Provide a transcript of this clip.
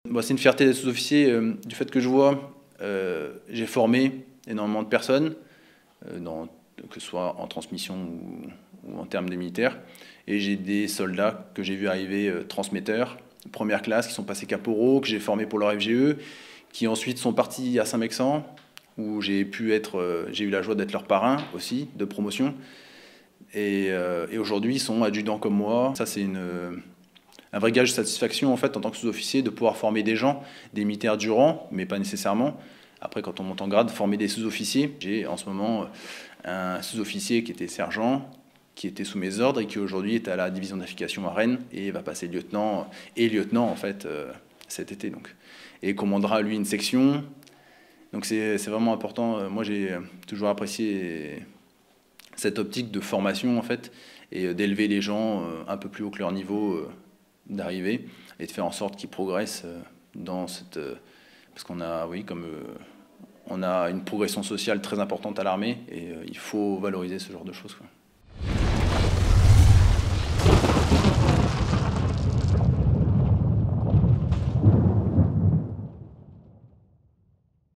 Bon, c'est une fierté d'être sous-officier du fait que je vois, j'ai formé énormément de personnes, que ce soit en transmission ou en termes des militaires. Et j'ai des soldats que j'ai vu arriver transmetteurs, première classe, qui sont passés caporaux, que j'ai formés pour leur FGE, qui ensuite sont partis à Saint-Mexan, où j'ai eu la joie d'être leur parrain aussi, de promotion. Et aujourd'hui, ils sont adjudants comme moi. Ça, c'est un vrai gage de satisfaction en fait en tant que sous-officier de pouvoir former des gens, des militaires du rang, mais pas nécessairement. Après, quand on monte en grade, former des sous-officiers. J'ai en ce moment un sous-officier qui était sergent, qui était sous mes ordres et qui aujourd'hui est à la division d'application à Rennes et va passer lieutenant en fait cet été donc. Et commandera lui une section. Donc c'est vraiment important. Moi j'ai toujours apprécié cette optique de formation en fait et d'élever les gens un peu plus haut que leur niveau d'arrivée et de faire en sorte qu'ils progressent dans cette... parce qu'on a, oui, on a une progression sociale très importante à l'armée et il faut valoriser ce genre de choses, quoi.